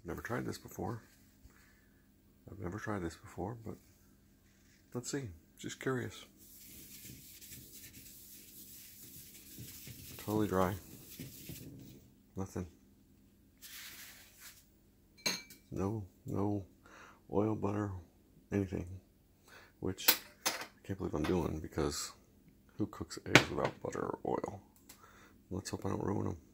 never tried this before. But let's see. Just curious. Totally dry. Nothing. No oil, butter, anything. Which I can't believe I'm doing, because who cooks eggs without butter or oil? Let's hope I don't ruin them.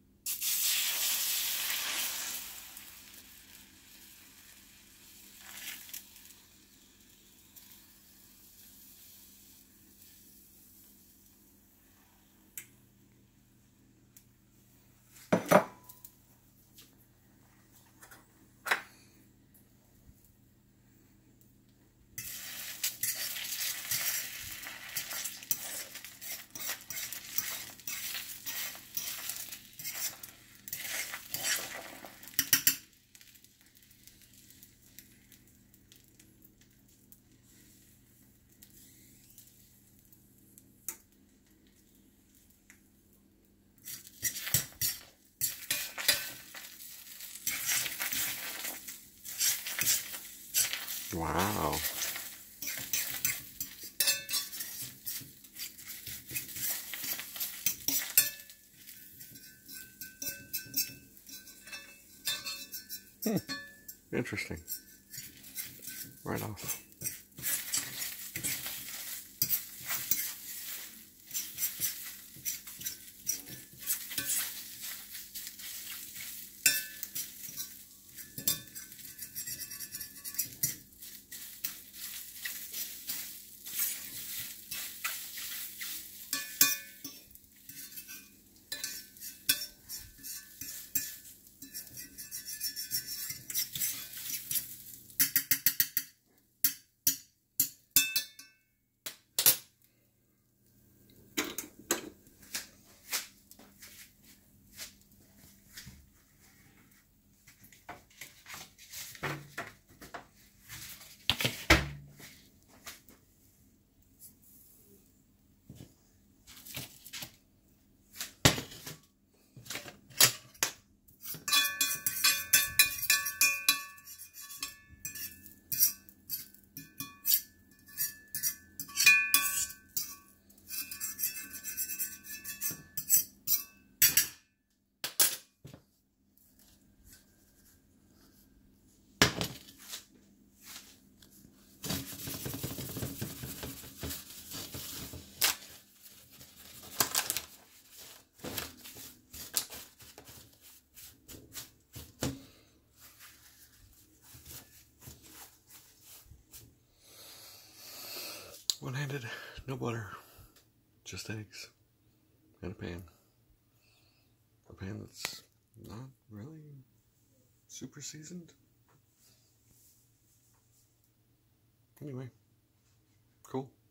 Wow. Interesting. Right off. One-handed, no butter, just eggs, and a pan. A pan that's not really super seasoned. Anyway, cool.